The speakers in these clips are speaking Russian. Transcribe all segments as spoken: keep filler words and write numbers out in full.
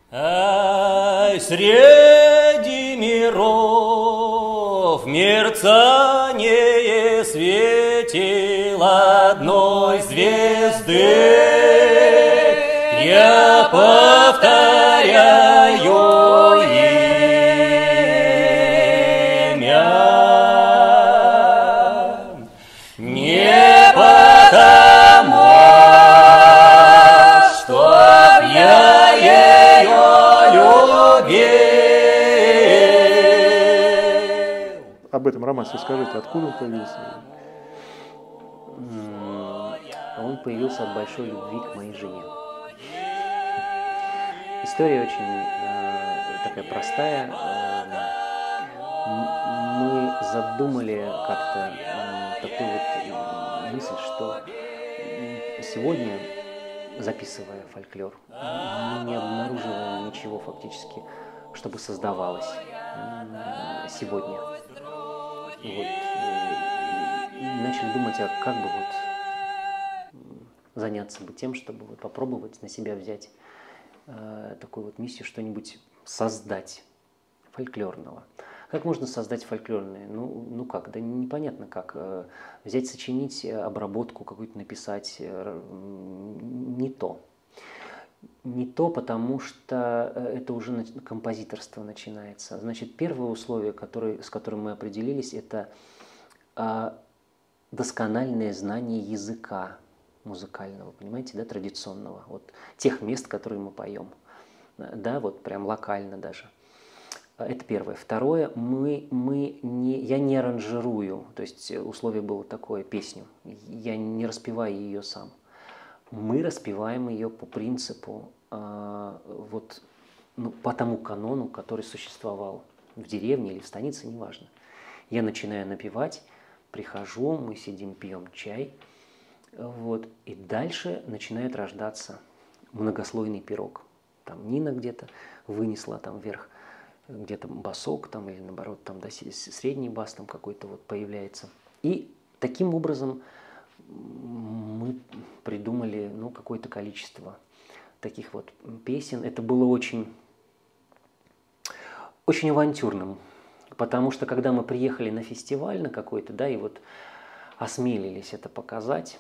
Ай, среди миров мерцание светил одной звезды. Я повторяю имя. Не потому, что я ее любил. Об этом романсе скажите, откуда он появился? Он появился от большой любви к моей жене. История очень э, такая простая. Мы задумали как-то э, такую вот мысль, что сегодня, записывая фольклор, мы не обнаруживаем ничего фактически, чтобы создавалось сегодня. Вот. И начали думать, а как бы вот заняться бы тем, чтобы вот попробовать на себя взять э, такую вот миссию, что-нибудь создать фольклорного. Как можно создать фольклорное? Ну, ну как, да непонятно как. Э, взять, сочинить, обработку какую-то написать, э, не то. Не то, потому что это уже композиторство начинается. Значит, первое условие, которое, с которым мы определились, это э, доскональное знание языка музыкального, понимаете, да, традиционного, вот тех мест, которые мы поем, да, вот прям локально даже. Это первое. Второе, мы, мы не, я не аранжирую, то есть условие было такое, песню, я не распеваю ее сам. Мы распеваем ее по принципу, э, вот, ну, по тому канону, который существовал в деревне или в станице, неважно. Я начинаю напевать, прихожу, мы сидим, пьем чай, вот, и дальше начинает рождаться многослойный пирог. Там Нина где-то вынесла там вверх, где-то басок, там, или наоборот, там, да, средний бас там какой-то вот появляется. И таким образом мы придумали, ну, какое-то количество таких вот песен. Это было очень, очень авантюрным, потому что когда мы приехали на фестиваль на какой-то, да, и вот осмелились это показать,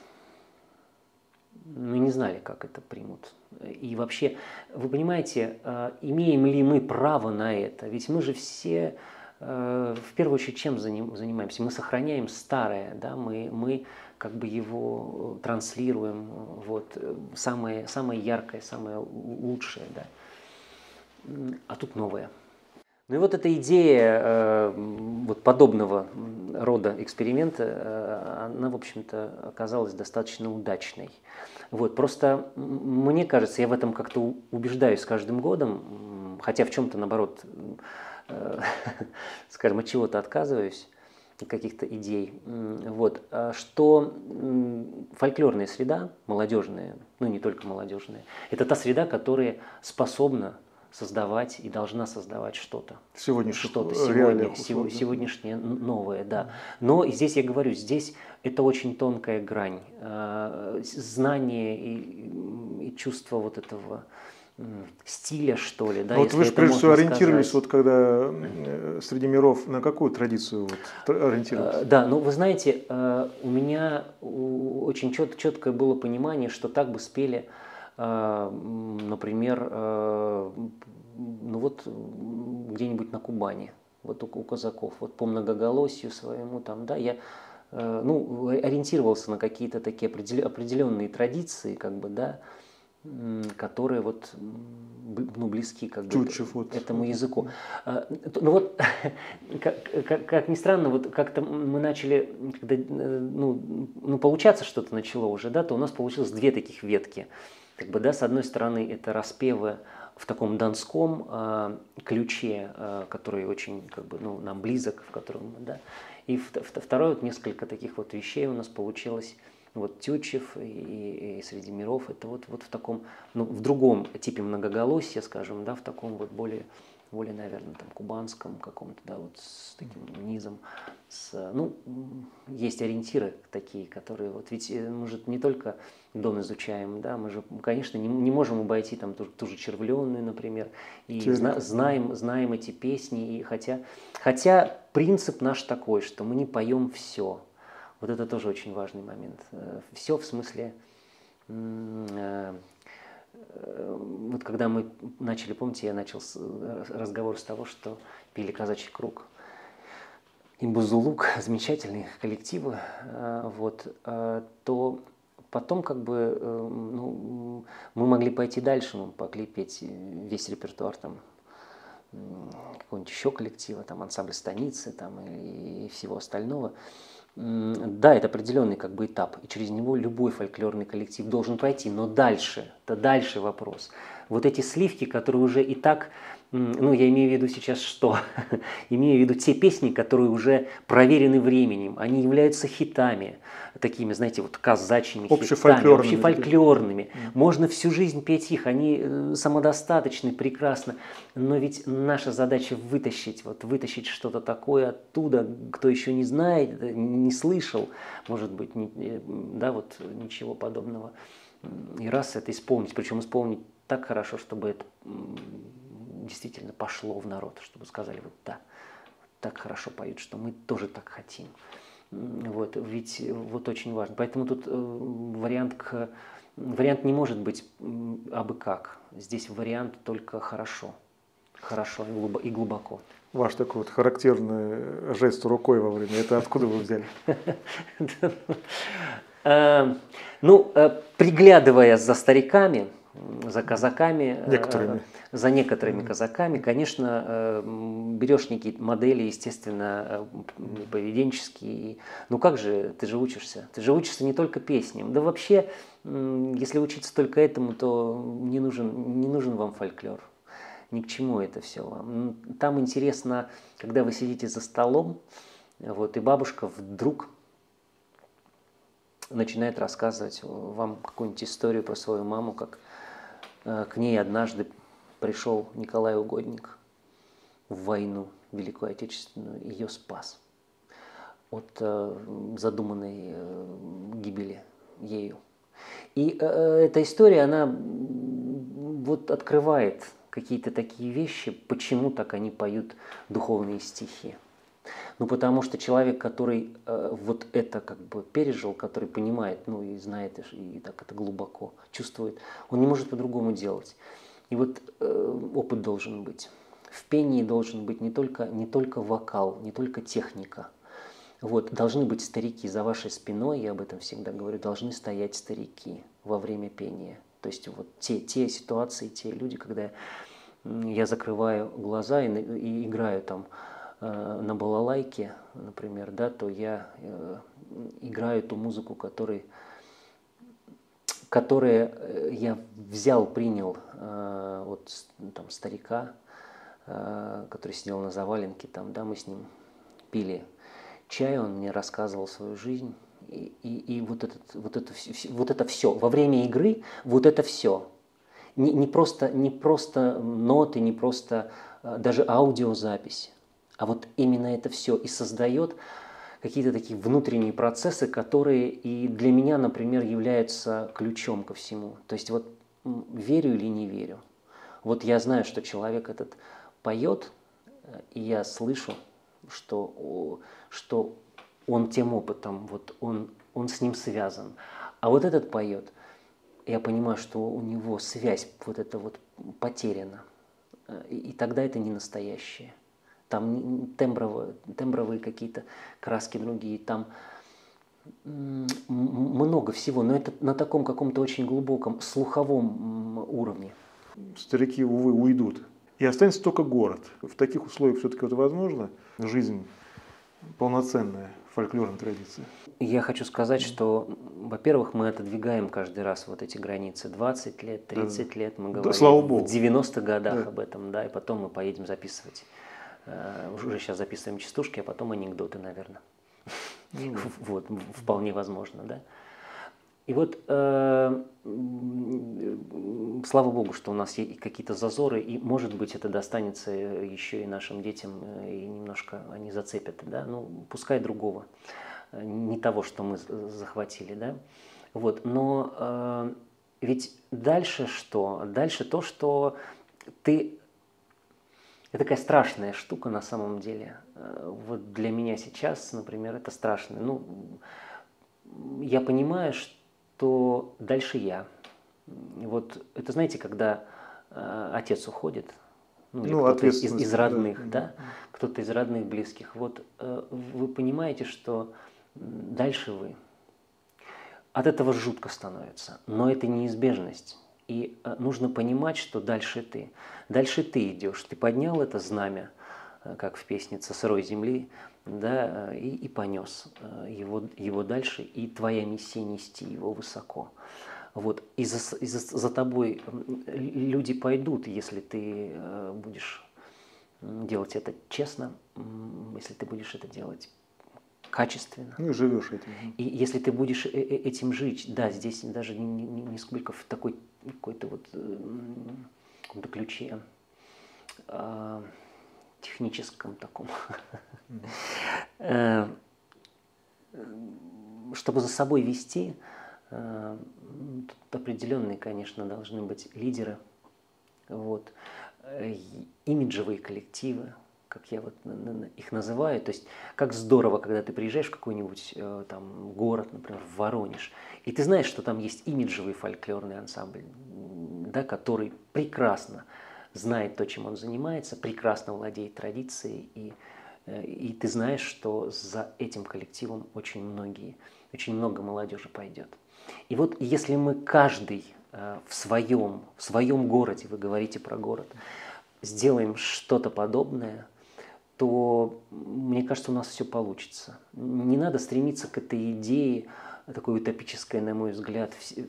мы не знали, как это примут. И вообще, вы понимаете, имеем ли мы право на это? Ведь мы же все, в первую очередь, чем занимаемся? Мы сохраняем старое, да? мы, мы как бы его транслируем, вот, самое, самое яркое, самое лучшее, да? А тут новое. Ну и вот эта идея э, вот подобного рода эксперимента, э, она, в общем-то, оказалась достаточно удачной. Вот, просто мне кажется, я в этом как-то убеждаюсь с каждым годом, хотя в чем-то, наоборот, э, скажем, от чего-то отказываюсь, от каких-то идей, вот, что фольклорная среда, молодежная, ну не только молодежная, это та среда, которая способна создавать и должна создавать что-то. Что-то сегодня, сегодняшнее новое, да. Но здесь я говорю, здесь это очень тонкая грань. Знание и, и чувство вот этого стиля, что ли. Да, вот вы же прежде всего ориентировались, сказать. Вот когда среди миров, на какую традицию вот, ориентировались? Да, ну вы знаете, у меня очень чет, четкое было понимание, что так бы спели, например, ну вот где-нибудь на Кубани, вот у, у казаков, вот по многоголосию своему там, да, я ну, ориентировался на какие-то такие определенные традиции, как бы, да, которые вот, ну, близки как бы вот. этому языку. Ну вот, как, как, как ни странно, вот как-то мы начали, когда, ну, ну, получаться что-то начало уже, да, то у нас получилось две таких ветки. Как бы, да, с одной стороны, это распевы в таком донском э, ключе, э, который очень, как бы, ну, нам близок, в котором, да. И второе, вот несколько таких вот вещей у нас получилось Вот Тютчев и, и «Среди миров» это вот, вот в таком, ну, в другом типе многоголосия, скажем, да, в таком вот более, более, наверное, там, кубанском каком-то, да, вот с таким низом. С, ну, есть ориентиры такие, которые, вот ведь мы же не только Дон изучаем, да, мы же, конечно, не, не можем обойти там ту, ту же Червленную, например, и зна, знаем, знаем эти песни, и хотя, хотя принцип наш такой, что мы не поем все. Вот это тоже очень важный момент. Все в смысле, вот когда мы начали, помните, я начал разговор с того, что пели «Казачий круг» и «Бузулук», замечательные коллективы, вот, то потом как бы ну, мы могли пойти дальше, мы могли петь весь репертуар там, какого-нибудь еще коллектива, там, ансамбля «Станицы» там, и, и всего остального. Да, это определенный как бы этап, и через него любой фольклорный коллектив должен пройти, но дальше, это дальше вопрос. Вот эти сливки, которые уже и так, ну я имею в виду сейчас что? Имею в виду те песни, которые уже проверены временем, они являются хитами, такими, знаете, вот казачьими хитами, общефольклорными. Mm. Можно всю жизнь петь их, они самодостаточны, прекрасно, но ведь наша задача вытащить, вот вытащить что-то такое оттуда, кто еще не знает, не слышал, может быть, не, да, вот ничего подобного. И раз это исполнить, причем исполнить так хорошо, чтобы это действительно пошло в народ, чтобы сказали, вот да, так хорошо поют, что мы тоже так хотим. Вот, ведь вот очень важно. Поэтому тут вариант, к, вариант не может быть абы как. Здесь вариант только хорошо. Хорошо и глубоко. Ваш такой вот характерный жест рукой во время, это откуда вы взяли? Ну, приглядывая за стариками, за казаками, некоторыми. за некоторыми казаками, конечно, берешь некие модели, естественно, поведенческие. Ну как же, ты же учишься. Ты же учишься не только песням. Да вообще, если учиться только этому, то не нужен, не нужен вам фольклор. Ни к чему это все вам. Там интересно, когда вы сидите за столом, вот, и бабушка вдруг начинает рассказывать вам какую-нибудь историю про свою маму, как э, к ней однажды пришел Николай Угодник в войну Великую Отечественную, ее спас от э, задуманной э, гибели ею. И э, эта история, она вот открывает какие-то такие вещи, почему так они поют духовные стихи. Ну, потому что человек, который э, вот это как бы пережил, который понимает, ну, и знает, и, и так это глубоко чувствует, он не может по-другому делать. И вот э, опыт должен быть. В пении должен быть не только, не только вокал, не только техника. Вот, должны быть старики за вашей спиной, я об этом всегда говорю, должны стоять старики во время пения. То есть вот те, те ситуации, те люди, когда я закрываю глаза и, и играю там на балалайке, например, да, то я э, играю ту музыку, который, которую я взял, принял э, от там, старика, э, который сидел на заваленке, там, да, мы с ним пили чай, он мне рассказывал свою жизнь, и, и, и вот, этот, вот, это, вот это все, во время игры вот это все, не, не, просто, не просто ноты, не просто э, даже аудиозапись, а вот именно это все и создает какие-то такие внутренние процессы, которые и для меня, например, являются ключом ко всему. То есть вот верю или не верю. Вот я знаю, что человек этот поет, и я слышу, что, что он тем опытом, вот он, он с ним связан. А вот этот поет, я понимаю, что у него связь вот эта вот потеряна. И, и тогда это не настоящее. Там тембровые, тембровые какие-то краски другие, там много всего, но это на таком каком-то очень глубоком слуховом уровне. Старики, увы, уйдут. И останется только город. В таких условиях все-таки это возможно? Жизнь полноценная, фольклорная традиция. Я хочу сказать, что, во-первых, мы отодвигаем каждый раз вот эти границы. двадцать лет, тридцать да. лет, мы говорим да, слава Богу. В девяностых годах да. об этом, да, и потом мы поедем записывать. Уже сейчас записываем частушки, а потом анекдоты, наверное. Mm. Вот, вполне возможно, да. И вот э, слава Богу, что у нас есть какие-то зазоры, и, может быть, это достанется еще и нашим детям, и немножко они зацепят, да, ну, пускай другого, не того, что мы захватили, да, вот, но э, ведь дальше что? Дальше то, что ты, это такая страшная штука на самом деле, вот для меня сейчас, например, это страшно, ну, я понимаю, что дальше я. Вот это, знаете, когда э, отец уходит, ну, или Ну, кто-то из, из ответственность, родных, да. да, кто-то из родных, близких, вот э, вы понимаете, что дальше вы. От этого жутко становится, но это неизбежность. И э, нужно понимать, что дальше ты. Дальше ты идешь, ты поднял это знамя, э, как в песне «Со сырой земли», да, и, и понес его, его дальше, и твоя миссия нести его высоко. Вот. И за, и за, за тобой люди пойдут, если ты будешь делать это честно, если ты будешь это делать качественно. Ну и живешь этим. И если ты будешь этим жить, да, здесь даже не, не, не сколько в такой какой-то вот каком-то ключе, а, техническом таком, чтобы за собой вести, тут определенные, конечно, должны быть лидеры, вот, имиджевые коллективы, как я вот их называю. То есть как здорово, когда ты приезжаешь в какой-нибудь там город, например, в Воронеж, и ты знаешь, что там есть имиджевый фольклорный ансамбль, да, который прекрасно знает то, чем он занимается, прекрасно владеет традицией, и, и ты знаешь, что за этим коллективом очень многие, очень много молодежи пойдет. И вот если мы каждый в своем, в своем городе, вы говорите про город, сделаем что-то подобное, то, мне кажется, у нас все получится. Не надо стремиться к этой идее, такой утопической, на мой взгляд, и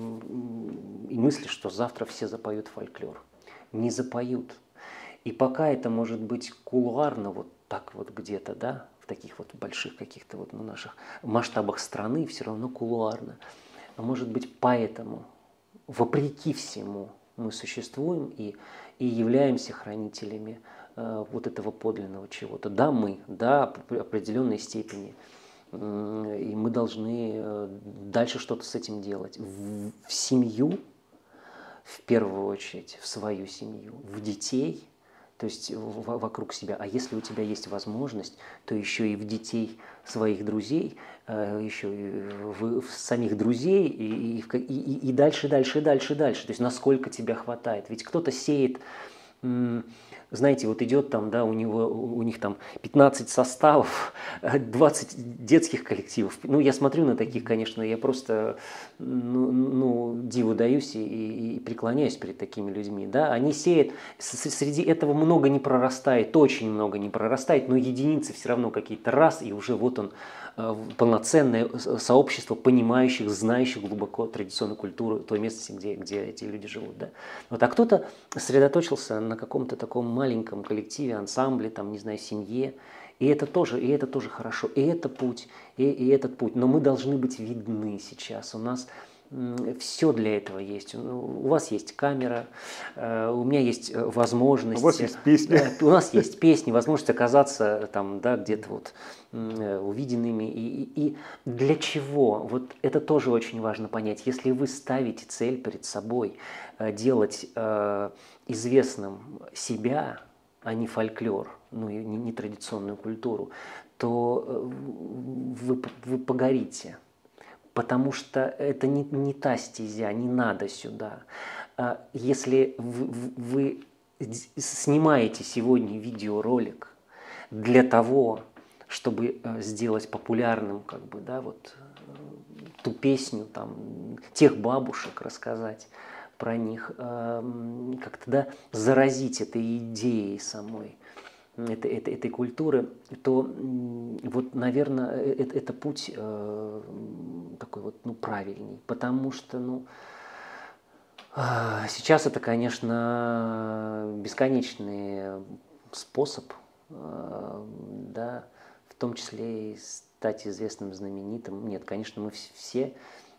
мысли, что завтра все запоют фольклор. Не запоют. И пока это может быть кулуарно, вот так вот где-то, да, в таких вот больших каких-то вот, ну, наших масштабах страны, все равно кулуарно. А может быть, поэтому, вопреки всему, мы существуем и, и являемся хранителями э, вот этого подлинного чего-то. Да, мы, да, в определенной степени. Э, и мы должны э, дальше что-то с этим делать. В, в семью, в первую очередь, в свою семью, в детей, то есть в, вокруг себя. А если у тебя есть возможность, то еще и в детей своих друзей, еще и в, в самих друзей, и, и, и, и дальше, дальше, дальше, дальше. То есть насколько тебя хватает. Ведь кто-то сеет, знаете, вот идет там, да, у него, у них там пятнадцать составов, двадцать детских коллективов. Ну, я смотрю на таких, конечно, я просто, ну, ну диву даюсь и, и преклоняюсь перед такими людьми, да. Они сеют, среди этого много не прорастает, очень много не прорастает, но единицы все равно какие-то раз, и уже вот он, полноценное сообщество понимающих, знающих глубоко традиционную культуру той местности, где, где эти люди живут. Да? Вот, а кто-то сосредоточился на каком-то таком маленьком коллективе, ансамбле, там, не знаю, семье, и это тоже, и это тоже хорошо, и это путь, и, и этот путь. Но мы должны быть видны сейчас. У нас все для этого есть. У вас есть камера, у меня есть возможность. У вас есть песни. У нас есть песни, возможность оказаться там, да, где-то вот увиденными. И, и, и для чего? Вот это тоже очень важно понять. Если вы ставите цель перед собой делать э, известным себя, а не фольклор, ну и не, не традиционную культуру, то вы, вы погорите. Потому что это не, не та стезя, не надо сюда. Если вы, вы снимаете сегодня видеоролик для того, чтобы сделать популярным, как бы, да, вот, ту песню, там, тех бабушек рассказать про них, как-то, да, заразить этой идеей самой, этой, этой, этой культуры, то вот, наверное, это, это путь э, такой вот, ну, правильный, потому что, ну, сейчас это, конечно, бесконечный способ, э, да, в том числе и стать известным, знаменитым. Нет, конечно, мы все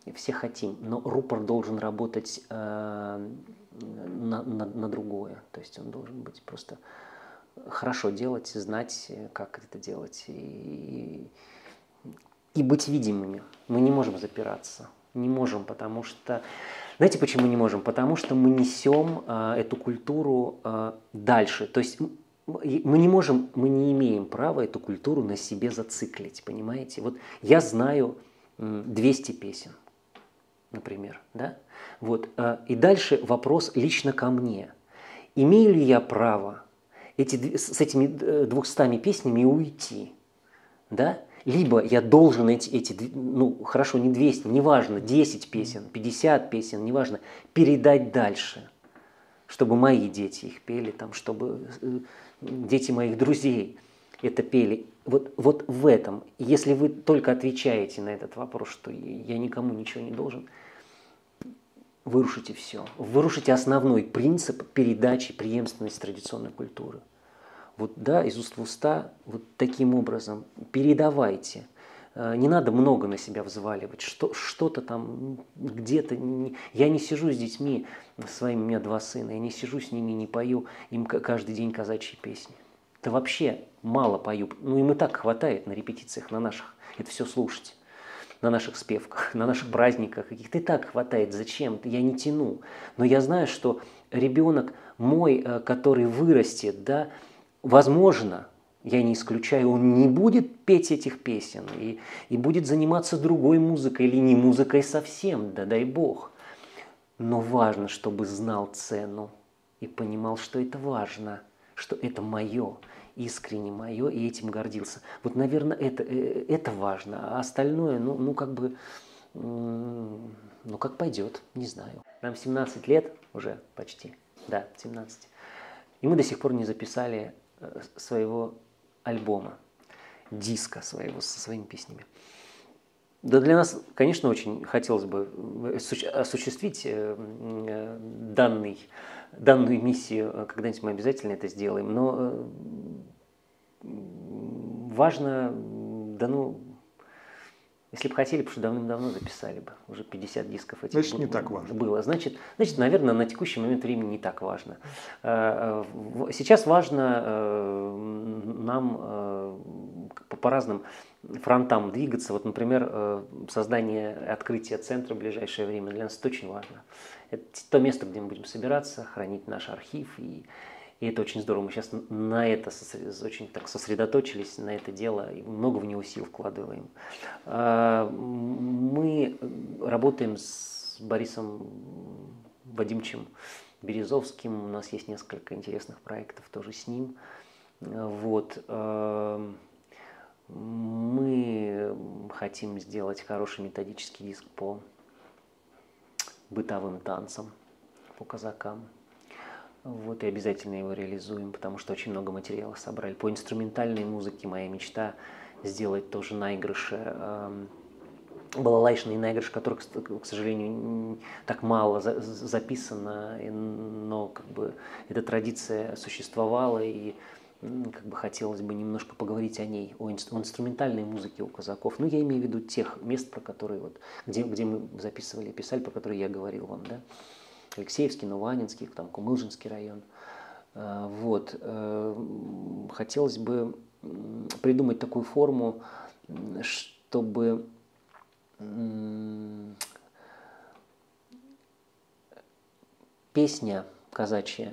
все хотим, но рупор должен работать э, на, на, на другое. То есть он должен быть просто хорошо делать, знать, как это делать, и, и быть видимыми. Мы не можем запираться. Не можем, потому что... Знаете, почему не можем? Потому что мы несем э, эту культуру э, дальше. То есть мы не можем, мы не имеем права эту культуру на себе зациклить, понимаете? Вот я знаю двести песен, например, да? Вот, э, и дальше вопрос лично ко мне. Имею ли я право эти, с этими двумястами песнями уйти, да? Либо я должен эти, эти, ну хорошо, не двести, неважно, десять песен, пятьдесят песен, неважно, передать дальше, чтобы мои дети их пели, там, чтобы дети моих друзей это пели. Вот, вот в этом, если вы только отвечаете на этот вопрос, что я никому ничего не должен, вы рушите все. Вы рушите основной принцип передачи преемственности традиционной культуры. Вот, да, из уст в уста, вот таким образом передавайте. Не надо много на себя взваливать, что, что-то там где-то. Я не сижу с детьми своими, у меня два сына, я не сижу с ними, не пою им каждый день казачьи песни. Да вообще мало пою. Ну им и так хватает на репетициях, на наших, это все слушать. На наших спевках, на наших праздниках каких-то и так хватает. Зачем? Я не тяну. Но я знаю, что ребенок мой, который вырастет, да, возможно, я не исключаю, он не будет петь этих песен и, и будет заниматься другой музыкой или не музыкой совсем, да дай бог. Но важно, чтобы знал цену и понимал, что это важно, что это мое, искренне мое, и этим гордился. Вот, наверное, это, это важно, а остальное, ну, ну как бы, ну как пойдет, не знаю. Нам семнадцать лет уже почти, да, семнадцать. И мы до сих пор не записали своего альбома, диска своего со своими песнями. Да для нас, конечно, очень хотелось бы осуществить данный, данную миссию, когда-нибудь мы обязательно это сделаем, но важно, да ну, если бы хотели, потому что давным-давно записали бы, уже пятьдесят дисков этих значит, не так важно. было. Значит, значит, наверное, на текущий момент времени не так важно. Сейчас важно нам по разным фронтам двигаться. Вот, например, создание, открытие центра в ближайшее время для нас это очень важно. Это то место, где мы будем собираться, хранить наш архив, и, и это очень здорово. Мы сейчас на это очень так сосредоточились, на это дело, и много в него сил вкладываем. Мы работаем с Борисом Вадимовичем Березовским, у нас есть несколько интересных проектов тоже с ним. Вот. Мы хотим сделать хороший методический диск по бытовым танцам, по казакам. Вот, и обязательно его реализуем, потому что очень много материала собрали. По инструментальной музыке моя мечта сделать тоже наигрыши. Балалайшный наигрыш, который, к сожалению, так мало записано, но как бы эта традиция существовала, и как бы хотелось бы немножко поговорить о ней, о инструментальной музыке у казаков. Ну, я имею в виду тех мест, про которые вот, где, где мы записывали и писали, про которые я говорил вам, да. Алексеевский, Новоаннинский, там, Кумылжинский район. Вот. Хотелось бы придумать такую форму, чтобы песня казачья,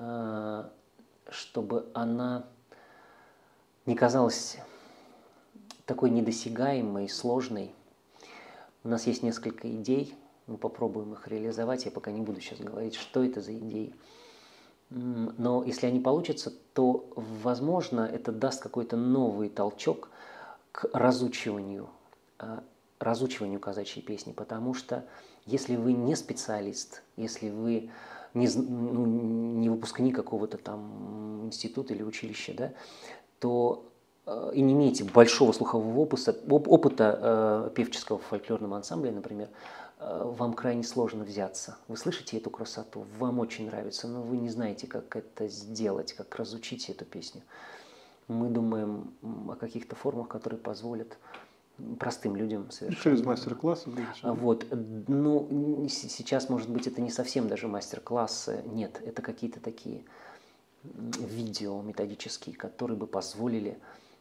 чтобы она не казалась такой недосягаемой, сложной. У нас есть несколько идей, мы попробуем их реализовать. Я пока не буду сейчас говорить, что это за идеи. Но если они получатся, то, возможно, это даст какой-то новый толчок к разучиванию, разучиванию казачьей песни. Потому что если вы не специалист, если вы не, ну, не выпускник какого-то там института или училища, да, то э, и не имеете большого слухового опыта, оп, опыта э, певческого в фольклорном ансамбле, например, э, вам крайне сложно взяться. Вы слышите эту красоту, вам очень нравится, но вы не знаете, как это сделать, как разучить эту песню. Мы думаем о каких-то формах, которые позволят простым людям совершенно. Через мастер-классы. Вот. Ну, сейчас, может быть, это не совсем даже мастер-классы. Нет, это какие-то такие видео методические, которые бы позволили,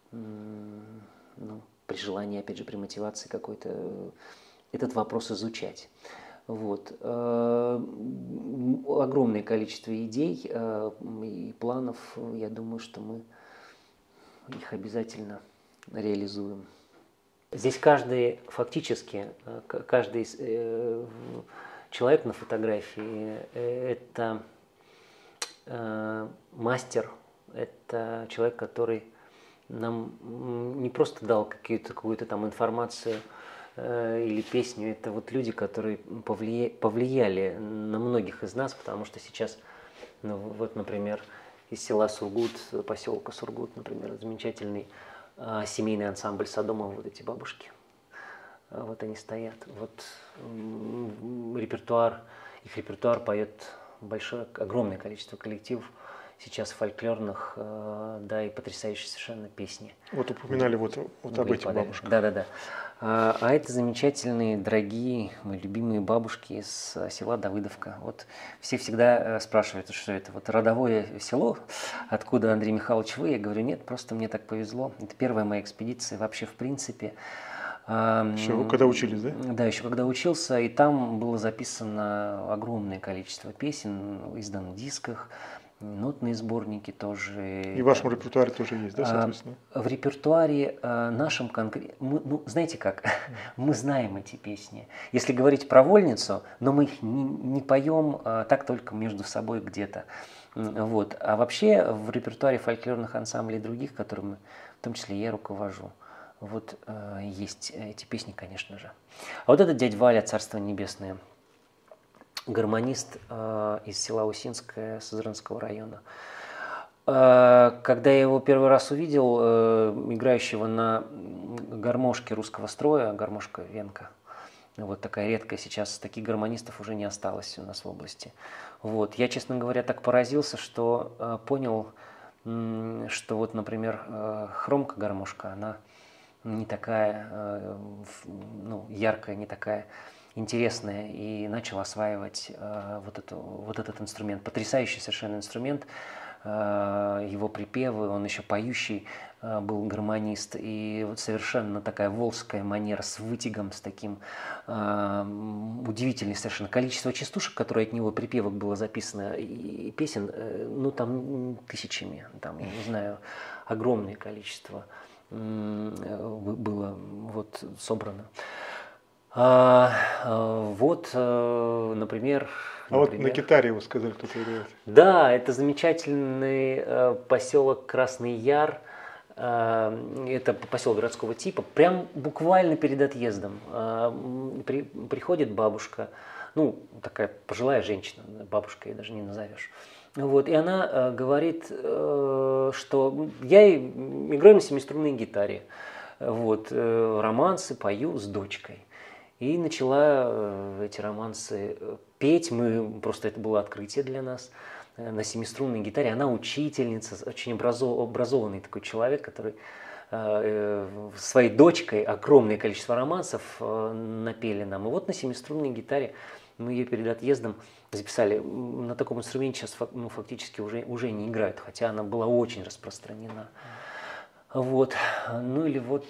ну, при желании, опять же, при мотивации какой-то, этот вопрос изучать. Вот. Огромное количество идей и планов. Я думаю, что мы их обязательно реализуем. Здесь каждый, фактически, каждый человек на фотографии – это мастер, это человек, который нам не просто дал какую-то какую-то там информацию или песню, это вот люди, которые повлияли, повлияли на многих из нас, потому что сейчас, ну, вот, например, из села Сургут, поселка Сургут, например, замечательный э, семейный ансамбль Содомова, вот эти бабушки, э, вот они стоят, вот э, репертуар, их репертуар поет большое, огромное количество коллективов, сейчас фольклорных, э, да, и потрясающие совершенно песни. Вот упоминали вот, вот об этих бабушках. Да-да-да. А, а это замечательные, дорогие, мои любимые бабушки из села Давыдовка. Вот все всегда спрашивают, что это, вот родовое село, откуда, Андрей Михайлович, вы? Я говорю, нет, просто мне так повезло. Это первая моя экспедиция вообще в принципе. Еще когда учились, да? Да, еще когда учился, и там было записано огромное количество песен, издан в дисках, нотные сборники тоже. И в вашем репертуаре тоже есть, да, соответственно? В репертуаре нашем конкретно, ну, знаете как, мы знаем эти песни. Если говорить про вольницу, но мы их не, не поем так только между собой где-то. Вот. А вообще в репертуаре фольклорных ансамблей других, которыми в том числе я руковожу, вот есть эти песни, конечно же. А вот этот дядя Валя, царство небесное, гармонист э, из села Усинское Сызранского района. Э, когда я его первый раз увидел, э, играющего на гармошке русского строя, гармошка Венка, вот такая редкая, сейчас таких гармонистов уже не осталось у нас в области. Вот. Я, честно говоря, так поразился, что э, понял, э, что вот, например, э, хромка гармошка, она не такая э, ну, яркая, не такая интересное, и начал осваивать э, вот, эту, вот этот инструмент. Потрясающий совершенно инструмент, э, его припевы, он еще поющий э, был гармонист, и вот совершенно такая волжская манера с вытягом, с таким э, удивительным совершенно количество частушек, которые от него припевок было записано, и песен, э, ну там тысячами, там, я не знаю, огромное количество э, было вот собрано. А, вот, например... А например, вот на гитаре вы сказали, кто-то играет. Да, это замечательный поселок Красный Яр. Это поселок городского типа. Прям буквально перед отъездом при, приходит бабушка, ну, такая пожилая женщина, бабушка ее даже не назовешь. Вот, и она говорит, что я играю на семиструнной гитаре. Вот, романсы пою с дочкой. И начала эти романсы петь. Мы, просто это было открытие для нас. На семиструнной гитаре. Она учительница, очень образованный такой человек, который э, своей дочкой огромное количество романсов э, напели нам. И вот на семиструнной гитаре мы ее перед отъездом записали. На таком инструменте сейчас ну, фактически уже, уже не играют, хотя она была очень распространена. Вот. Ну или вот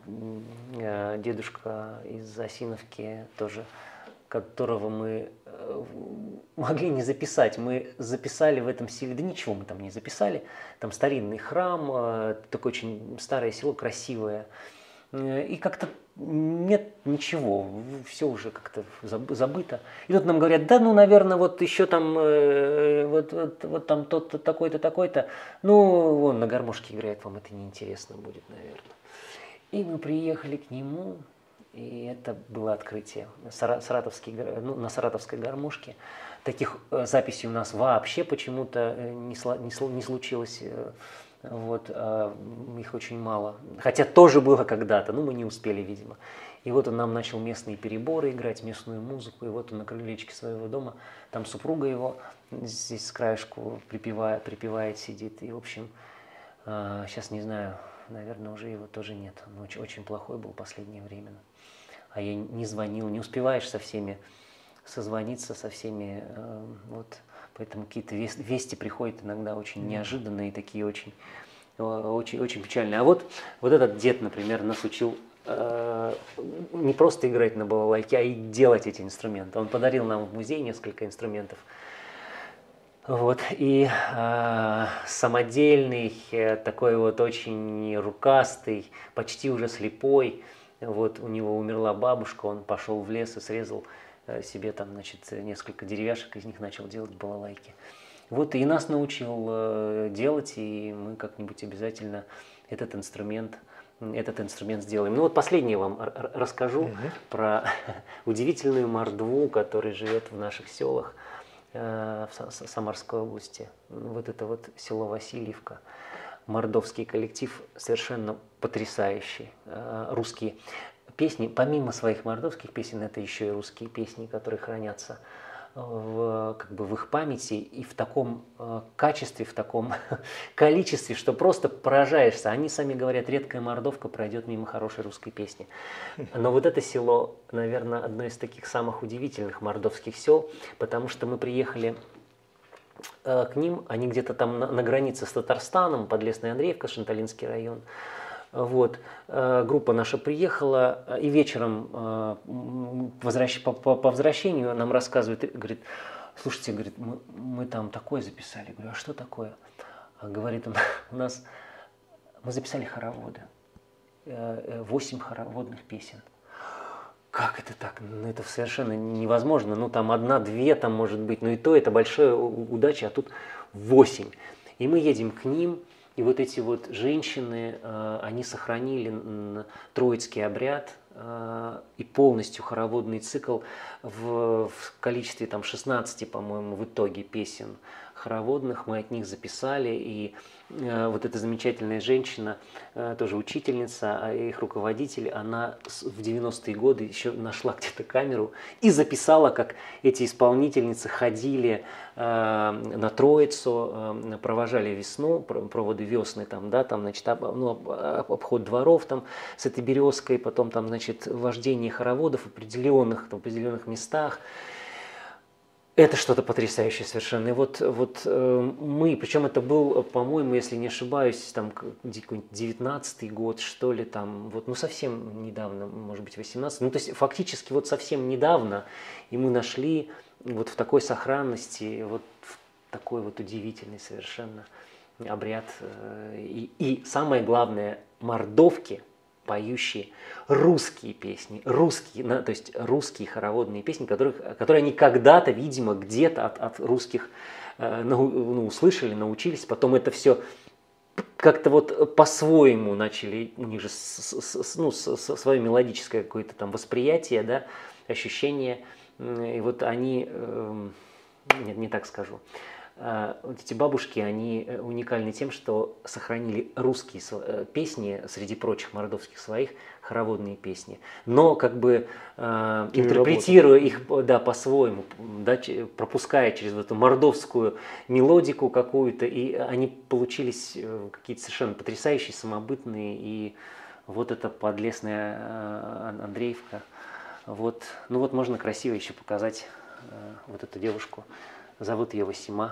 э, дедушка из Осиновки тоже, которого мы э, могли не записать. Мы записали в этом селе, да ничего мы там не записали. Там старинный храм, э, такое очень старое село, красивое. Э, и как-то нет ничего, все уже как-то забыто. И тут нам говорят, да ну, наверное, вот еще там, э, вот, вот, вот там тот-то, такой-то, такой-то. Ну, он на гармошке играет, вам это неинтересно будет, наверное. И мы приехали к нему, и это было открытие. Саратовский, ну, на саратовской гармошке. Таких записей у нас вообще почему-то не, не, не случилось. Вот, их очень мало. Хотя тоже было когда-то, но мы не успели, видимо. И вот он нам начал местные переборы играть, местную музыку. И вот он на крылечке своего дома, там супруга его здесь с краешку припевает, припевает, сидит. И, в общем, сейчас не знаю, наверное, уже его тоже нет. Он очень, очень плохой был в последнее время. А я не звонил, не успеваешь со всеми созвониться, со всеми, э, вот, поэтому какие-то вести приходят иногда очень неожиданные, такие очень, очень, очень печальные. А вот, вот этот дед, например, нас учил э, не просто играть на балалайке, а и делать эти инструменты. Он подарил нам в музей несколько инструментов. Вот, и э, самодельный, э, такой вот очень рукастый, почти уже слепой. Вот, у него умерла бабушка, он пошел в лес и срезал э, себе там, значит, несколько деревяшек, из них начал делать балалайки. Вот, и нас научил э, делать, и мы как-нибудь обязательно этот инструмент, этот инструмент сделаем. Ну вот последнее вам расскажу угу. про удивительную мордву, которая живет в наших селах. В Самарской области. Вот это вот село Васильевка. Мордовский коллектив совершенно потрясающий. Русские песни, помимо своих мордовских песен, это еще и русские песни, которые хранятся в, как бы в их памяти и в таком качестве, в таком количестве, что просто поражаешься. Они сами говорят, редкая мордовка пройдет мимо хорошей русской песни. Но вот это село, наверное, одно из таких самых удивительных мордовских сел, потому что мы приехали к ним, они где-то там на, на границе с Татарстаном, Подлесная Андреевка, Шанталинский район. Вот. Группа наша приехала, и вечером возвращ... по, по, по возвращению нам рассказывают, говорит, слушайте, говорит, мы, мы там такое записали. Я говорю, а что такое? А говорит, у нас мы записали хороводы, восемь хороводных песен. Как это так? Ну, это совершенно невозможно. Ну, там одна-две, там может быть, но и то это большая удача, а тут восемь. И мы едем к ним. И вот эти вот женщины, они сохранили троицкий обряд и полностью хороводный цикл в, в количестве там шестнадцати, по-моему, в итоге песен хороводных. Мы от них записали, и вот эта замечательная женщина, тоже учительница, а их руководитель, она в девяностые годы еще нашла где-то камеру и записала, как эти исполнительницы ходили на Троицу, провожали весну, проводы весны, там, да, там, значит, ну, обход дворов там, с этой березкой, потом там, значит, вождение хороводов в определенных, там, в определенных местах. Это что-то потрясающее совершенно. И вот, вот э, мы, причем это был, по-моему, если не ошибаюсь, там девятнадцатый год, что ли, там, вот, ну совсем недавно, может быть, восемнадцатый. Ну, то есть фактически вот совсем недавно, и мы нашли вот в такой сохранности, вот в такой вот удивительный совершенно обряд. Э, и, и самое главное, мордовки, поющие русские песни, русские, то есть русские хороводные песни, которых, которые они когда-то, видимо, где-то от, от русских э, ну, услышали, научились, потом это все как-то вот по-своему начали, у них же с, с, ну, с, с, свое мелодическое какое-то там восприятие, да, ощущение, и вот они, э, нет, не так скажу, вот эти бабушки, они уникальны тем, что сохранили русские песни, среди прочих мордовских своих, хороводные песни, но как бы э, интерпретируя их, да, по-своему, да, пропуская через эту мордовскую мелодику какую-то, и они получились какие-то совершенно потрясающие, самобытные, и вот эта Подлесная Андреевка, вот, ну вот можно красиво еще показать э, вот эту девушку. Зовут ее Васима.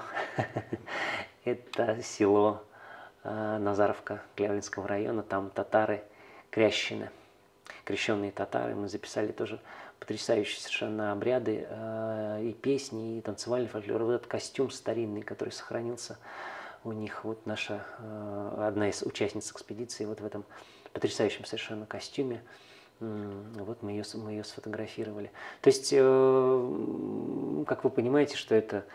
Это село э, Назаровка Клявлинского района. Там татары, крящины, крещенные татары. Мы записали тоже потрясающие совершенно обряды э, и песни, и танцевальный фольклор. Вот этот костюм старинный, который сохранился у них. Вот наша, э, одна из участниц экспедиции вот в этом потрясающем совершенно костюме. Вот мы ее, мы ее сфотографировали. То есть, э, как вы понимаете, что это,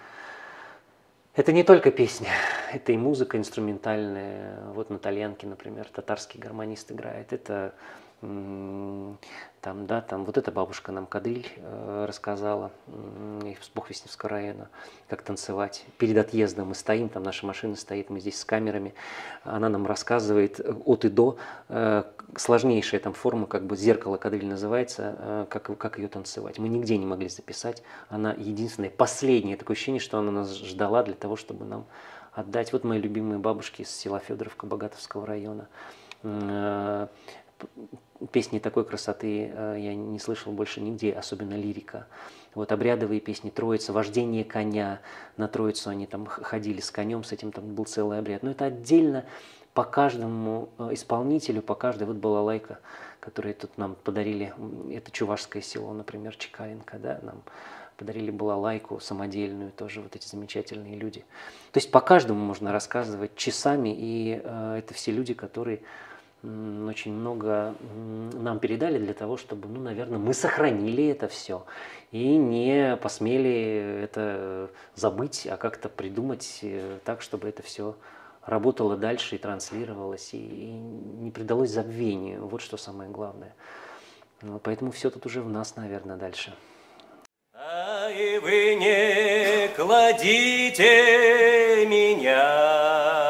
это не только песня, это и музыка инструментальная. Вот на тальянке, например, татарский гармонист играет. Это э, там, да, там вот эта бабушка нам кадриль э, рассказала э, из Бухвестневского района, как танцевать. Перед отъездом мы стоим, там наша машина стоит, мы здесь с камерами. Она нам рассказывает от и до, э, сложнейшая там форма, как бы зеркало кадриль называется, э, как, как ее танцевать. Мы нигде не могли записать. Она единственная, последняя, такое ощущение, что она нас ждала для того, чтобы нам отдать. Вот мои любимые бабушки из села Федоровка Богатовского района. Песни такой красоты я не слышал больше нигде, особенно лирика. Вот обрядовые песни, Троица, вождение коня, на Троицу они там ходили с конем, с этим там был целый обряд. Но это отдельно по каждому исполнителю, по каждой, вот балалайка, которую тут нам подарили, это чувашское село, например, Чекалинка, да, нам подарили балалайку самодельную, тоже вот эти замечательные люди. То есть по каждому можно рассказывать часами, и э, это все люди, которые очень много нам передали для того, чтобы, ну, наверное, мы сохранили это все и не посмели это забыть, а как-то придумать так, чтобы это все работало дальше и транслировалось, и не предалось забвению. Вот что самое главное. Поэтому все тут уже в нас, наверное, дальше. А и вы не кладите меня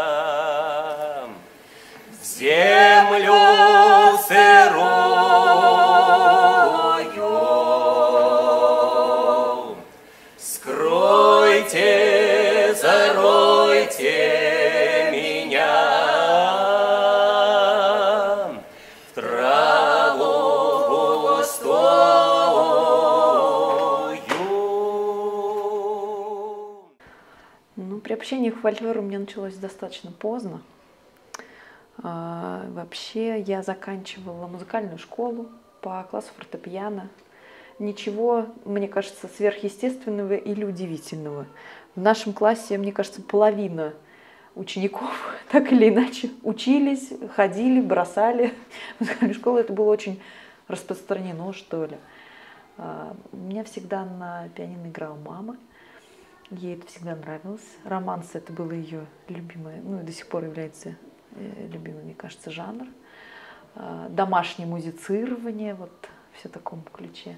в землю сырую, скройте, заройте меня в траву густую. Ну, приобщение к фольклору у меня началось достаточно поздно. А, вообще я заканчивала музыкальную школу по классу фортепиано. Ничего, мне кажется, сверхъестественного или удивительного. В нашем классе, мне кажется, половина учеников так или иначе учились, ходили, бросали. В музыкальную школу это было очень распространено, что ли. А, у меня всегда на пианино играла мама. Ей это всегда нравилось. Романс — это было ее любимое, ну и до сих пор является любимый, мне кажется, жанр. Домашнее музицирование, вот все в таком ключе.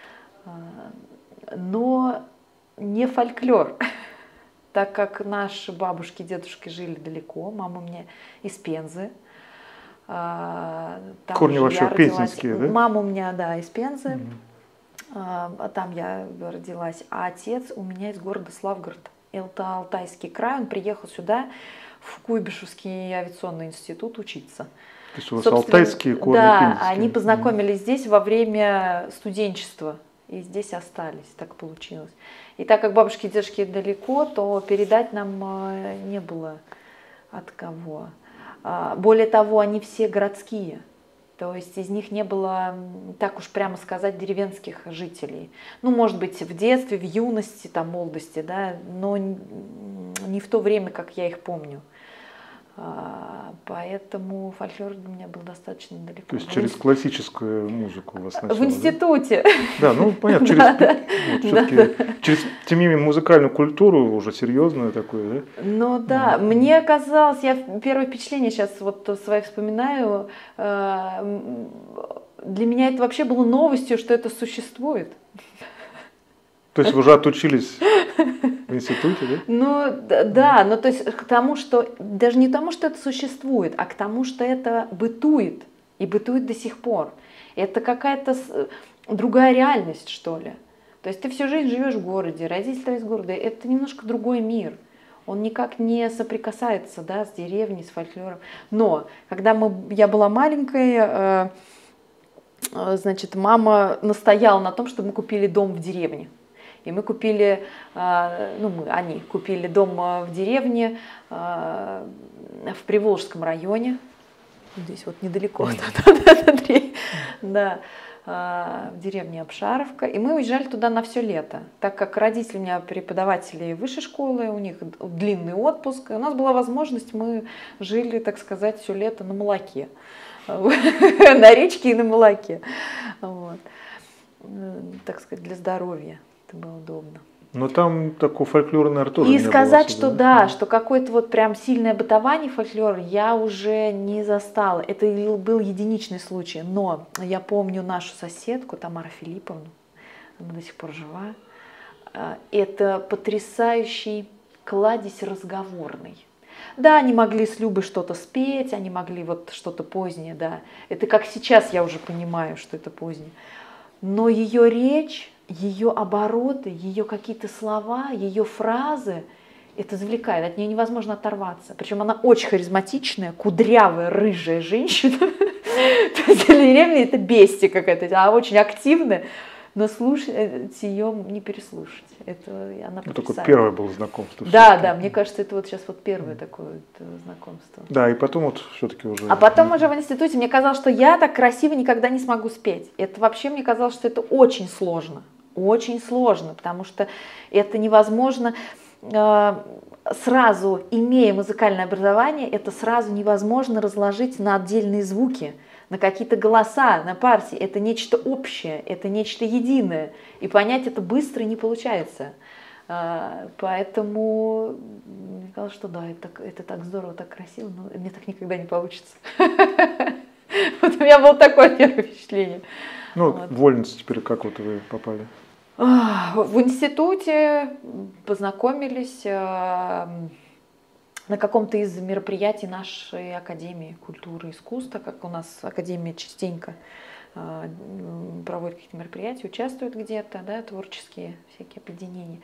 Но не фольклор, так как наши бабушки и дедушки жили далеко. Мама у меня из Пензы. Там корни вообще пензенские, да? Мама у меня, да, из Пензы. Mm-hmm. Там я родилась. А отец у меня из города Славгород. Это Алтайский край. Он приехал сюда, в Куйбышевский авиационный институт, учиться. То есть у вас алтайские корни Да, пензенские. они познакомились здесь во время студенчества. И здесь остались, так получилось. И так как бабушки и дедушки далеко, то передать нам не было от кого. Более того, они все городские. То есть из них не было, так уж прямо сказать, деревенских жителей. Ну, может быть, в детстве, в юности, там, молодости, да, но не в то время, как я их помню. Поэтому фольклор для меня был достаточно далеко. То есть через классическую музыку у вас сначала? В институте. Да, ну понятно, через, да, да. вот, все-таки, да. через, тем не менее, музыкальную культуру уже серьезную такую, да? Ну да, mm-hmm. мне казалось, я первое впечатление сейчас вот свои вспоминаю, для меня это вообще было новостью, что это существует. То есть вы уже отучились в институте, да? Ну да, ну то есть к тому, что даже не тому, что это существует, а к тому, что это бытует и бытует до сих пор. Это какая-то другая реальность, что ли. То есть ты всю жизнь живешь в городе, родители из города, это немножко другой мир. Он никак не соприкасается, да, с деревней, с фольклором. Но когда мы, я была маленькая, значит, мама настояла на том, чтобы мы купили дом в деревне. И мы купили, ну мы, они купили дом в деревне, в Приволжском районе, здесь вот недалеко, да, в деревне Обшаровка. И мы уезжали туда на все лето, так как родители у меня преподаватели высшей школы, у них длинный отпуск. И у нас была возможность, мы жили, так сказать, все лето на молоке, на речке и на молоке, вот. Так сказать, для здоровья. Это было удобно. Но там такой фольклор, наверное, тоже И не сказать, было, что да, да, что какое-то вот прям сильное бытование фольклора я уже не застала. Это был единичный случай. Но я помню нашу соседку Тамару Филипповну, она до сих пор жива. Это потрясающий кладезь разговорный. Да, они могли с Любой что-то спеть, они могли вот что-то позднее, да. Это как сейчас я уже понимаю, что это позднее. Но ее речь, ее обороты, ее какие-то слова, ее фразы, это завлекает, от нее невозможно оторваться. Причем она очень харизматичная, кудрявая, рыжая женщина. То есть для меня это бестия какая-то, она очень активная, но слушать ее не переслушать. Это она Ну, такое потрясает. первое было знакомство. Да, всё-таки. да, мне кажется, это вот сейчас вот первое такое вот знакомство. Да, и потом вот все-таки уже... А потом уже в институте мне казалось, что я так красиво никогда не смогу спеть. Это вообще мне казалось, что это очень сложно. Очень сложно, потому что это невозможно э, сразу, имея музыкальное образование, это сразу невозможно разложить на отдельные звуки, на какие-то голоса, на партии. Это нечто общее, это нечто единое. И понять это быстро не получается. Э, поэтому мне казалось, что да, это, это так здорово, так красиво, но мне так никогда не получится. Вот у меня было такое первое впечатление. Ну, Вот. в Вольнице теперь как вот вы попали? В институте познакомились э, на каком-то из мероприятий нашей Академии культуры и искусств, так как у нас Академия частенько э, проводит какие-то мероприятия, участвует где-то, да, творческие всякие объединения.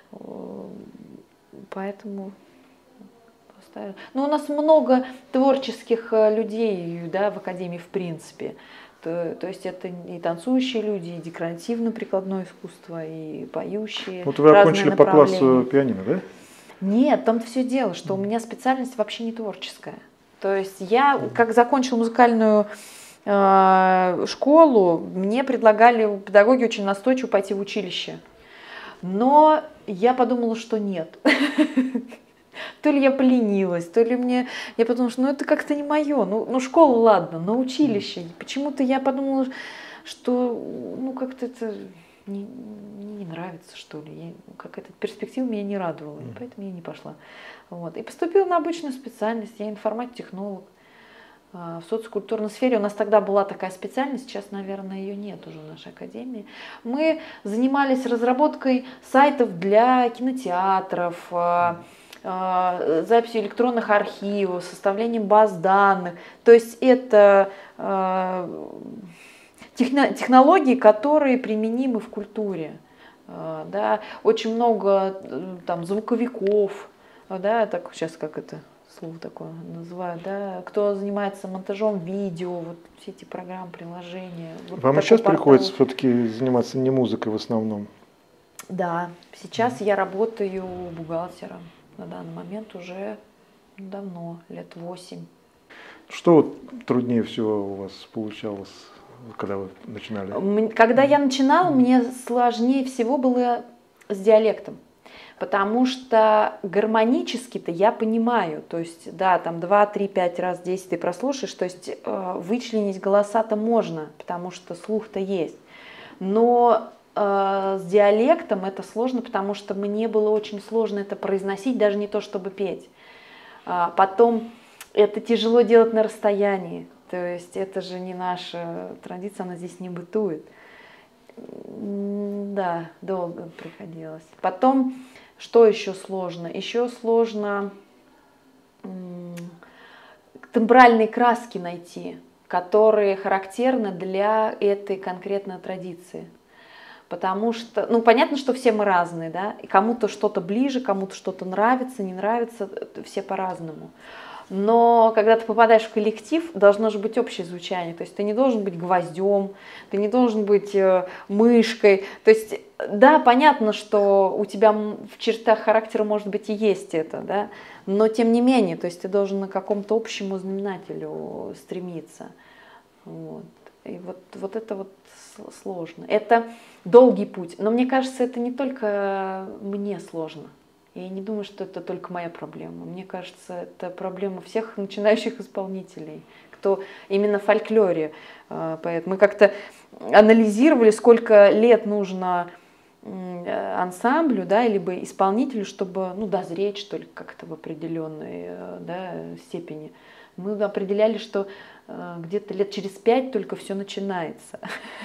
Поэтому поставили. Ну, у нас много творческих людей, да, в Академии в принципе. То, то есть это и танцующие люди, и декоративно-прикладное искусство, и поющие. Вот вы разные окончили по классу направления. пианино, да? Нет, в том-то все дело, что у меня специальность вообще не творческая. То есть я, как закончила музыкальную э, школу, мне предлагали педагоги очень настойчиво пойти в училище. Но я подумала, что нет. То ли я поленилась, то ли мне... Я подумала, что ну это как-то не мое. Ну, ну школа, ладно, но училище. И почему-то я подумала, что ну как-то это не, не нравится, что ли. Я, какая-то перспектива меня не радовала, и поэтому я не пошла. Вот. И поступила на обычную специальность. Я информатик-технолог. В социокультурной сфере у нас тогда была такая специальность, сейчас, наверное, ее нет уже в нашей академии. Мы занимались разработкой сайтов для кинотеатров, записью электронных архивов, составлением баз данных. То есть это технологии, которые применимы в культуре. Да. Очень много там звуковиков, да, так сейчас как это слово такое называют, да, кто занимается монтажом видео, вот все эти программы, приложения. Вот Вам и такой сейчас портал. приходится все-таки заниматься не музыкой в основном? Да, сейчас я работаю бухгалтером. На данный момент уже давно, лет восемь. Что вот труднее всего у вас получалось, когда вы начинали? Когда я начинала, мне сложнее всего было с диалектом. Потому что гармонически-то я понимаю, то есть, да, там два, три, пять раз, десять ты прослушаешь, то есть э, вычленить голоса-то можно, потому что слух-то есть. Но э, с диалектом это сложно, потому что мне было очень сложно это произносить, даже не то, чтобы петь. А потом это тяжело делать на расстоянии, то есть это же не наша традиция, она здесь не бытует. Да, долго приходилось. Потом... Что еще сложно? Еще сложно тембральные краски найти, которые характерны для этой конкретной традиции. Потому что, ну, понятно, что все мы разные, да, и кому-то что-то ближе, кому-то что-то нравится, не нравится, все по-разному. Но когда ты попадаешь в коллектив, должно же быть общее звучание. То есть ты не должен быть гвоздем, ты не должен быть э, мышкой. То есть, да, понятно, что у тебя в чертах характера, может быть, и есть это, да, но тем не менее, то есть ты должен к какому-то общему знаменателю стремиться. Вот. И вот, вот это вот сложно. Это долгий путь. Но мне кажется, это не только мне сложно. Я не думаю, что это только моя проблема. Мне кажется, это проблема всех начинающих исполнителей, кто именно в фольклоре. Мы как-то анализировали, сколько лет нужно ансамблю, да, либо исполнителю, чтобы, ну, дозреть, что ли, как-то в определенной, да, степени. Мы определяли, что где-то лет через пять только все начинается.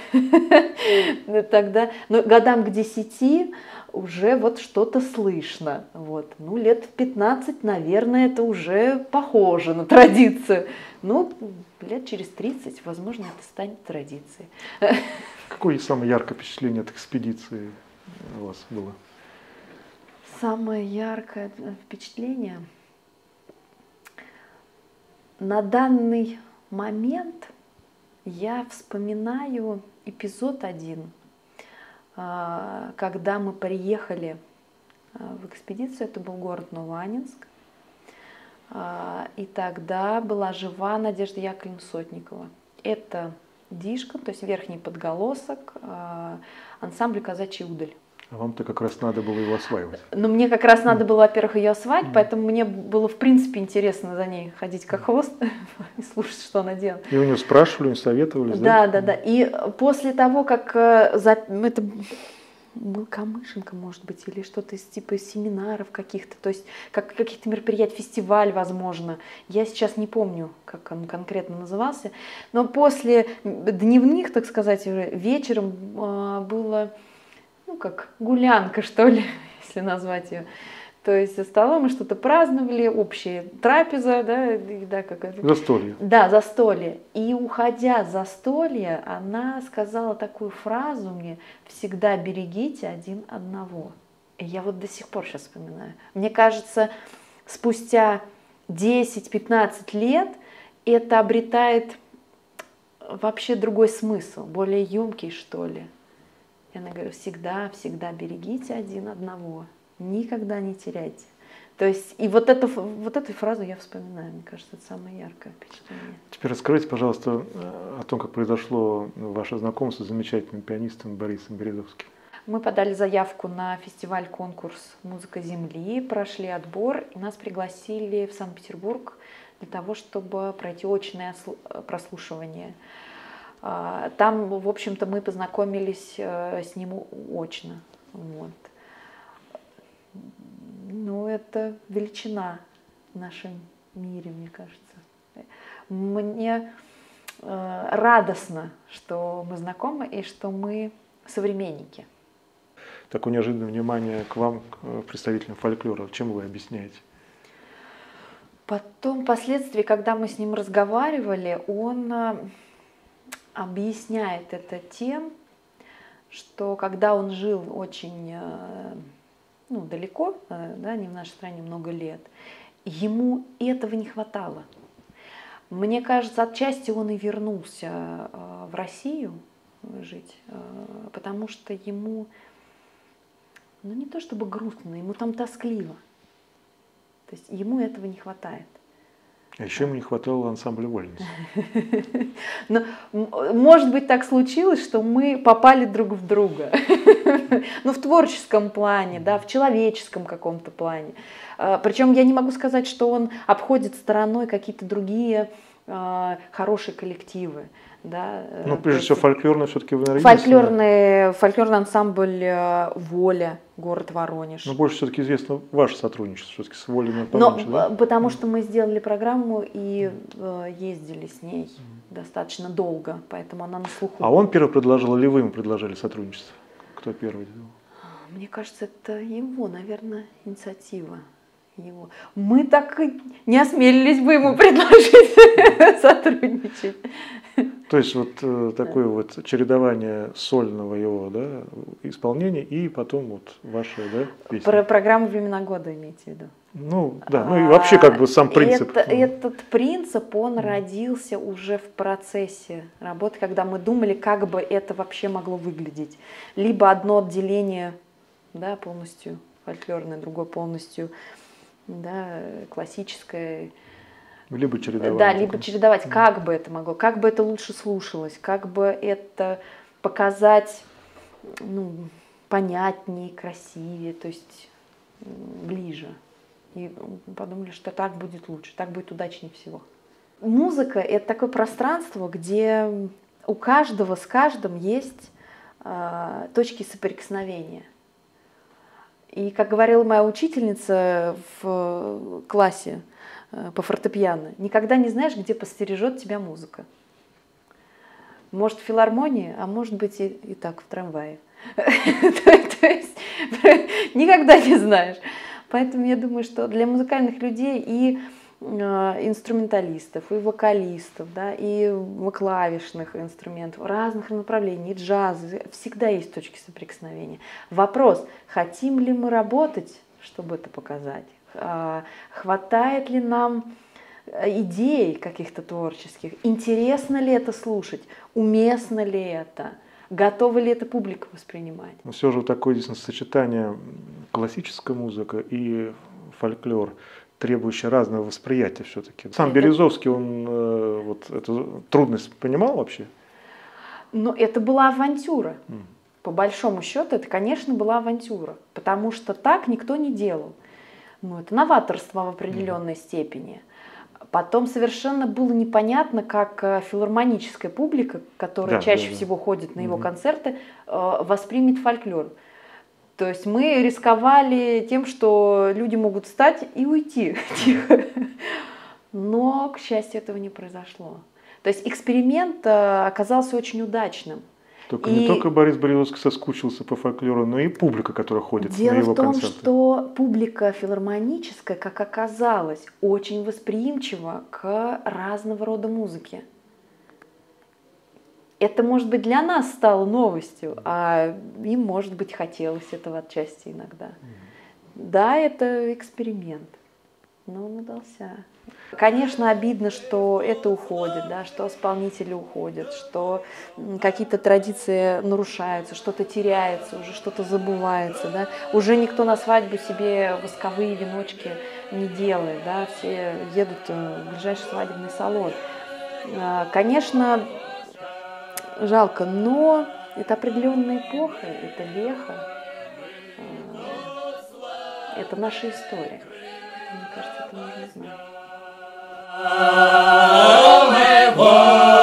Тогда, но годам к десяти уже вот что-то слышно. Вот. Ну, лет в пятнадцать, наверное, это уже похоже на традицию. Ну, лет через тридцать, возможно, это станет традицией. Какое самое яркое впечатление от экспедиции у вас было? Самое яркое впечатление. На данный момент я вспоминаю эпизод один, когда мы приехали в экспедицию, это был город Новоаннинск, и тогда была жива Надежда Яковлевна Сотникова. Это дишка, то есть верхний подголосок, ансамбль «Казачий удаль». А вам-то как раз надо было его осваивать. Но мне как раз надо было, во-первых, ее осваивать, поэтому мне было, в принципе, интересно за ней ходить как хвост и слушать, что она делает. И у нее спрашивали, советовались, да? Да, да, да. И после того, как это был Камышенко, может быть, или что-то из типа семинаров каких-то, то есть как каких-то мероприятий, фестиваль, возможно. Я сейчас не помню, как он конкретно назывался. Но после дневных, так сказать, вечером было... ну, как гулянка, что ли, если назвать ее. То есть за столом мы что-то праздновали, общая трапеза, да, да, как это. Застолье. Да, застолье. И уходя с застолья, она сказала такую фразу мне: всегда берегите один одного. И я вот до сих пор сейчас вспоминаю. Мне кажется, спустя десять-пятнадцать лет это обретает вообще другой смысл, более емкий, что ли. И она говорит: всегда, всегда берегите один одного, никогда не теряйте. То есть, и вот эту, вот эту фразу я вспоминаю, мне кажется, это самое яркое впечатление. Теперь расскажите, пожалуйста, о том, как произошло ваше знакомство с замечательным пианистом Борисом Березовским. Мы подали заявку на фестиваль-конкурс «Музыка Земли», прошли отбор, и нас пригласили в Санкт-Петербург для того, чтобы пройти очное прослушивание. Там, в общем-то, мы познакомились с ним очно. Вот. Ну, это величина в нашем мире, мне кажется. Мне радостно, что мы знакомы и что мы современники. Такое неожиданное внимание к вам, к представителям фольклора. Чем вы объясняете? Потом, впоследствии, когда мы с ним разговаривали, он объясняет это тем, что когда он жил очень ну, далеко, да, не в нашей стране много лет, ему этого не хватало. Мне кажется, отчасти он и вернулся в Россию жить, потому что ему, ну не то чтобы грустно, ему там тоскливо. То есть ему этого не хватает. А еще ему не хватало ансамбля вольниц. Но, может быть, так случилось, что мы попали друг в друга. Ну, в творческом плане, да, в человеческом каком-то плане. Причем я не могу сказать, что он обходит стороной какие-то другие хорошие коллективы. Да, ну, прежде всего, фольклорный все-таки вы народились. Фольклорный, фольклорный ансамбль «Воля», город Воронеж. Но больше все-таки известно ваше сотрудничество все-таки с «Волей» Но, да? Потому что мы сделали программу и э, ездили с ней mm. достаточно долго, поэтому она на слуху. А он первый предложил или вы ему предложили сотрудничество? Кто первый делал? Мне кажется, это его, наверное, инициатива. Его. Мы так и не осмелились бы ему предложить сотрудничать. То есть вот э, такое да. вот чередование сольного его да, исполнения и потом вот ваша да, песня. Про программу «Времена года» имеете в виду? Ну да, ну и вообще как бы сам принцип. Это, этот принцип, он родился уже в процессе работы, когда мы думали, как бы это вообще могло выглядеть. Либо одно отделение да, полностью фольклорное, другое полностью да, классическое. Либо чередовать. Да, либо чередовать, как бы это могло, как бы это лучше слушалось, как бы это показать ну, понятнее, красивее, то есть ближе. И подумали, что так будет лучше, так будет удачнее всего. Музыка – это такое пространство, где у каждого с каждым есть э, точки соприкосновения. И, как говорила моя учительница в классе э, по фортепиано, никогда не знаешь, где постережет тебя музыка. Может, в филармонии, а может быть и, и так, в трамвае. То есть никогда не знаешь. Поэтому я думаю, что для музыкальных людей и инструменталистов, и вокалистов, да, и клавишных инструментов, разных направлений, и джаза, всегда есть точки соприкосновения. Вопрос, хотим ли мы работать, чтобы это показать? А, Хватает ли нам идей каких-то творческих? Интересно ли это слушать? Уместно ли это? Готова ли эта публика воспринимать? Но все же вот такое действительно сочетание классическая музыка и фольклор, требующий разного восприятия все-таки. Сам Это- Березовский, он э, вот эту трудность понимал вообще? Но это была авантюра. М. По большому счету, это, конечно, была авантюра, потому что так никто не делал. Ну, это новаторство в определенной степени. Потом совершенно было непонятно, как э, филармоническая публика, которая Да, чаще да, да. всего ходит на его Мгм. концерты, э, воспримет фольклор. То есть мы рисковали тем, что люди могут встать и уйти тихо. Но, к счастью, этого не произошло. То есть эксперимент э, оказался очень удачным. Только И- не только Борис Березовский соскучился по фольклору, но и публика, которая ходит Дело на его в том, концерты. что публика филармоническая, как оказалось, очень восприимчива к разного рода музыке. Это, может быть, для нас стало новостью, а им, может быть, хотелось этого отчасти иногда. Да, это эксперимент, но он удался. Конечно, обидно, что это уходит, да, что исполнители уходят, что м, какие-то традиции нарушаются, что-то теряется, уже что-то забывается. Да. Уже никто на свадьбу себе восковые веночки не делает, да, все едут э, в ближайший свадебный салон. А, Конечно, жалко, но это определенная эпоха, это веха, э, это наша история. Мне кажется, это нужно знать. Ave,